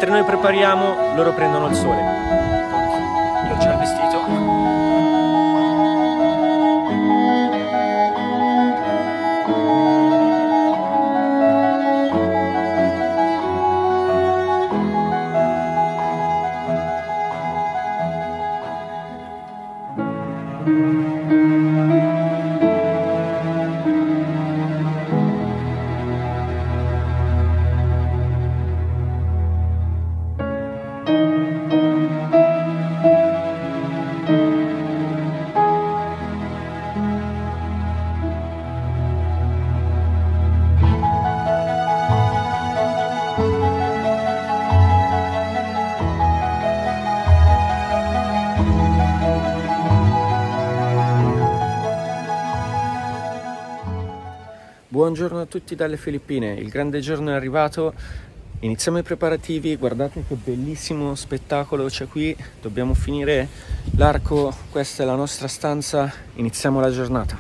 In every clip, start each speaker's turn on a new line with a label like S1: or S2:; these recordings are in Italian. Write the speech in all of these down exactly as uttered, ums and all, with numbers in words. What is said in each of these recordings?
S1: Mentre noi prepariamo, loro prendono il sole. Io ho già il vestito. Buongiorno a tutti dalle Filippine, il grande giorno è arrivato, iniziamo i preparativi, guardate che bellissimo spettacolo c'è qui, dobbiamo finire l'arco, questa è la nostra stanza, iniziamo la giornata.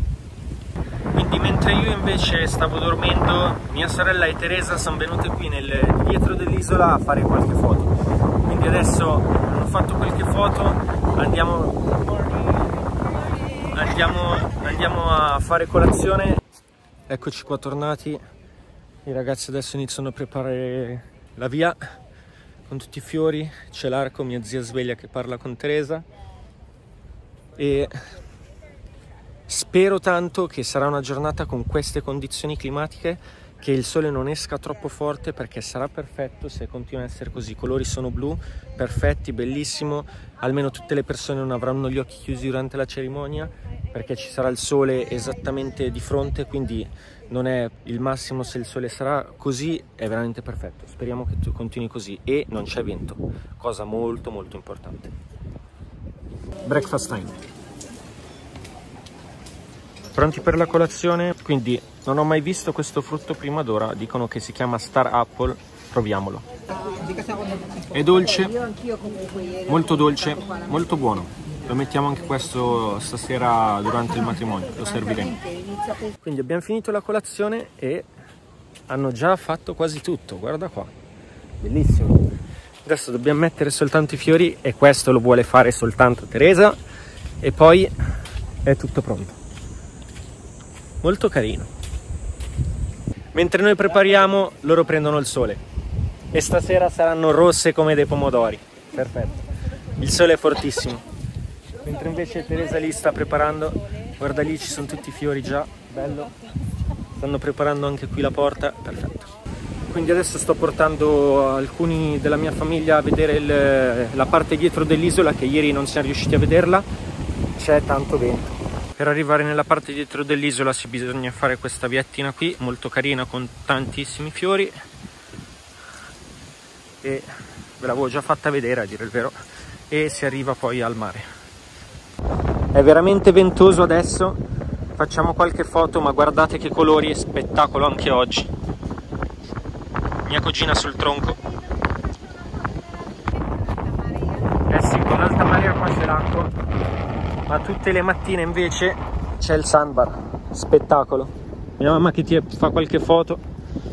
S1: Quindi mentre io invece stavo dormendo, mia sorella e Teresa sono venute qui nel dietro dell'isola a fare qualche foto, quindi adesso hanno fatto qualche foto, andiamo, andiamo, andiamo a fare colazione. Eccoci qua tornati, i ragazzi adesso iniziano a preparare la via con tutti i fiori, c'è l'arco, mia zia sveglia che parla con Teresa e spero tanto che sarà una giornata con queste condizioni climatiche, che il sole non esca troppo forte perché sarà perfetto se continua a essere così, i colori sono blu, perfetti, bellissimo, almeno tutte le persone non avranno gli occhi chiusi durante la cerimonia perché ci sarà il sole esattamente di fronte, quindi non è il massimo se il sole sarà così, è veramente perfetto. Speriamo che tu continui così e non c'è vento, cosa molto molto importante. Breakfast time. Pronti per la colazione? Quindi non ho mai visto questo frutto prima d'ora, dicono che si chiama Star Apple, proviamolo. È dolce, molto dolce, molto buono. Lo mettiamo anche questo stasera durante il matrimonio, lo serviremo. Quindi abbiamo finito la colazione e hanno già fatto quasi tutto, guarda qua, bellissimo. Adesso dobbiamo mettere soltanto i fiori e questo lo vuole fare soltanto Teresa e poi è tutto pronto. Molto carino. Mentre noi prepariamo, loro prendono il sole e stasera saranno rosse come dei pomodori. Perfetto, il sole è fortissimo. Mentre invece Teresa lì sta preparando, guarda lì ci sono tutti i fiori già, bello, stanno preparando anche qui la porta, perfetto. Quindi adesso sto portando alcuni della mia famiglia a vedere il, la parte dietro dell'isola che ieri non siamo riusciti a vederla, c'è tanto vento. Per arrivare nella parte dietro dell'isola si bisogna fare questa viettina qui, molto carina con tantissimi fiori e ve l'avevo già fatta vedere a dire il vero, e si arriva poi al mare. È veramente ventoso adesso, facciamo qualche foto, ma guardate che colori e spettacolo anche oggi. Mia cugina sul tronco. Eh sì, con alta marea qua c'è l'acqua, ma tutte le mattine invece c'è il sandbar, spettacolo. Mia mamma che ti fa qualche foto.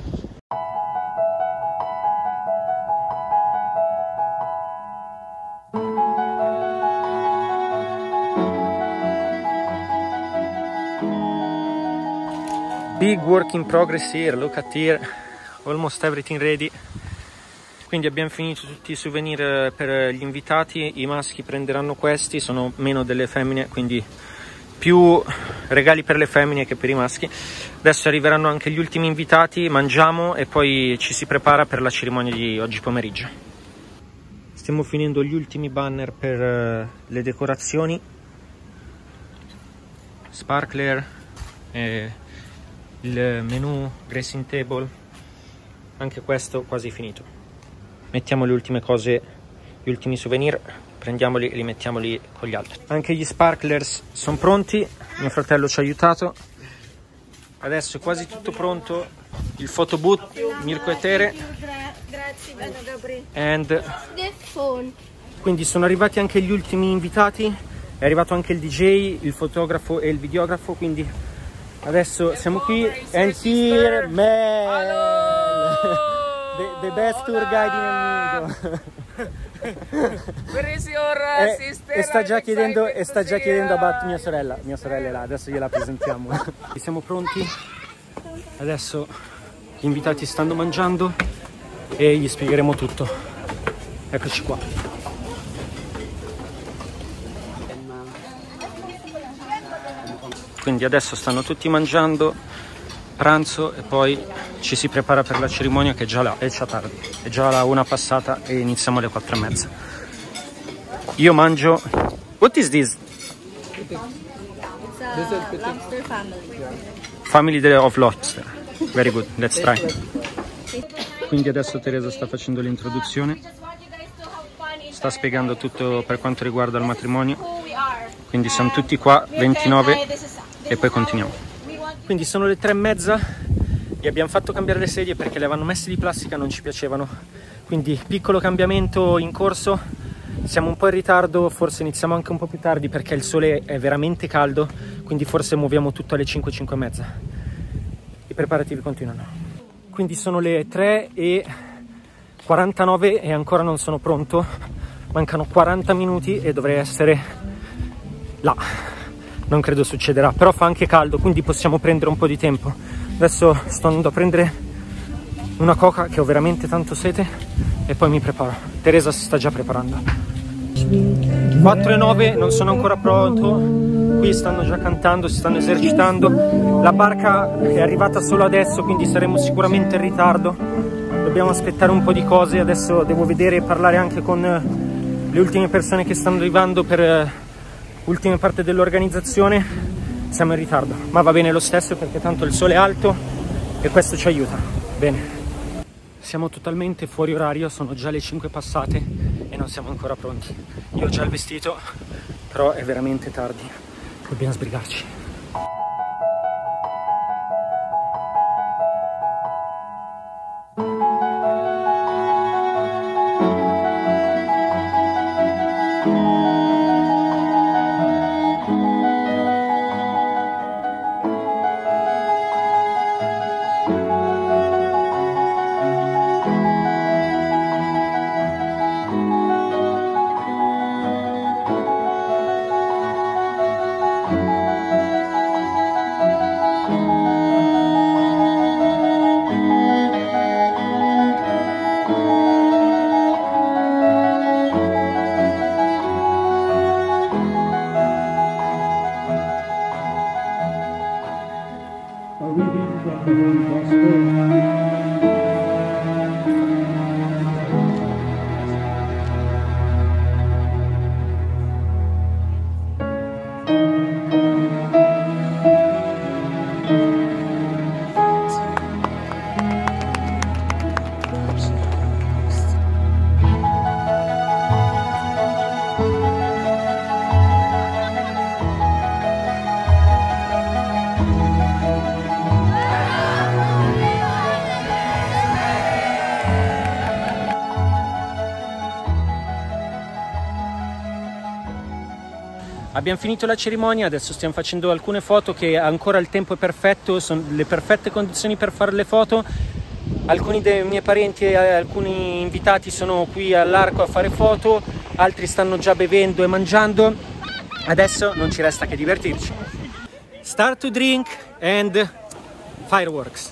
S1: Big work in progress here, look at here, almost everything ready. Quindi abbiamo finito tutti i souvenir per gli invitati, i maschi prenderanno questi, sono meno delle femmine, quindi più regali per le femmine che per i maschi. Adesso arriveranno anche gli ultimi invitati, mangiamo e poi ci si prepara per la cerimonia di oggi pomeriggio. Stiamo finendo gli ultimi banner per le decorazioni, sparkler e il menu dressing table, anche questo quasi finito. Mettiamo le ultime cose, gli ultimi souvenir, prendiamoli e li mettiamo lì con gli altri. Anche gli sparklers sono pronti, mio fratello ci ha aiutato. Adesso è quasi tutto pronto, il photo booth, Mirko e Tere. And quindi sono arrivati anche gli ultimi invitati, è arrivato anche il D J, il fotografo e il videografo, quindi adesso siamo qui. And here, man, the, the best tour guide in
S2: Where is your uh,
S3: e,
S2: sister?
S3: e sta già chiedendo,
S2: Excited
S3: e sta
S2: to
S3: già
S2: see,
S3: chiedendo
S2: uh,
S3: about mia sorella. Mia sorella è là, adesso gliela presentiamo. Siamo pronti. Adesso gli invitati stanno mangiando e gli spiegheremo tutto. Eccoci qua. Quindi adesso stanno tutti mangiando pranzo e poi ci si prepara per la cerimonia, che è già là, è già tardi, è già la una passata e iniziamo alle quattro e mezza. Io mangio. What is this?
S4: It's a lobster family.
S3: Family of lobster. Very good, let's try. Quindi adesso Teresa sta facendo l'introduzione, sta spiegando tutto per quanto riguarda il matrimonio. Quindi siamo tutti qua, ventinove, e poi continuiamo. Quindi sono le tre e mezza, gli abbiamo fatto cambiare le sedie perché le avevano messe di plastica, non ci piacevano. Quindi piccolo cambiamento in corso, siamo un po' in ritardo, forse iniziamo anche un po' più tardi perché il sole è veramente caldo, quindi forse muoviamo tutto alle cinque, cinque e mezza. I preparativi continuano. Quindi sono le tre e quarantanove e ancora non sono pronto, mancano quaranta minuti e dovrei essere là. Non credo succederà, però fa anche caldo, quindi possiamo prendere un po' di tempo. Adesso sto andando a prendere una coca che ho veramente tanto sete e poi mi preparo. Teresa si sta già preparando. quattro e nove, non sono ancora pronto, qui stanno già cantando, si stanno esercitando. La barca è arrivata solo adesso, quindi saremo sicuramente in ritardo. Dobbiamo aspettare un po' di cose, adesso devo vedere e parlare anche con le ultime persone che stanno arrivando per l'ultima parte dell'organizzazione. Siamo in ritardo, ma va bene lo stesso perché tanto il sole è alto e questo ci aiuta. Bene. Siamo totalmente fuori orario, sono già le cinque passate e non siamo ancora pronti. Io ho già il vestito, però è veramente tardi. Dobbiamo sbrigarci. Abbiamo finito la cerimonia, adesso stiamo facendo alcune foto che ancora il tempo è perfetto, sono le perfette condizioni per fare le foto. Alcuni dei miei parenti e alcuni invitati sono qui all'arco a fare foto, altri stanno già bevendo e mangiando. Adesso non ci resta che divertirci. Start to drink and fireworks.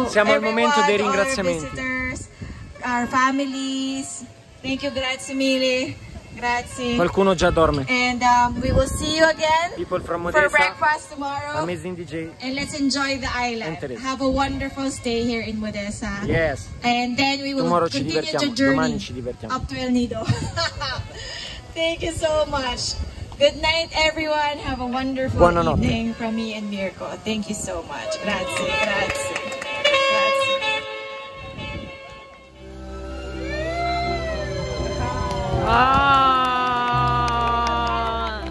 S1: Siamo al
S2: everyone,
S1: momento dei
S2: to our
S1: ringraziamenti.
S2: visitors, our families. Thank you, grazie mille. Grazie.
S1: Qualcuno già dorme.
S2: And um, we will see you again
S1: People from
S2: for
S1: Odessa,
S2: breakfast tomorrow.
S1: amazing D J.
S2: And let's enjoy the island.
S1: Interest.
S2: Have a wonderful stay here in Odessa.
S1: Yes.
S2: And then we will
S1: Tomorrow ci
S2: continue
S1: divertiamo.
S2: the journey
S1: Domani ci divertiamo.
S2: up to El Nido. Thank you so much. Good night, everyone. Have a wonderful
S1: Buonanotte.
S2: evening from me and Mirko. Thank you so much. Grazie, grazie, grazie.
S1: Ah!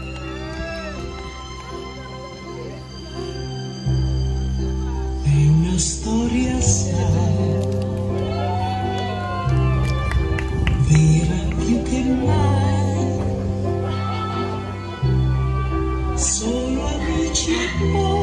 S5: È una storia sai, vera più che mai, solo amici e poi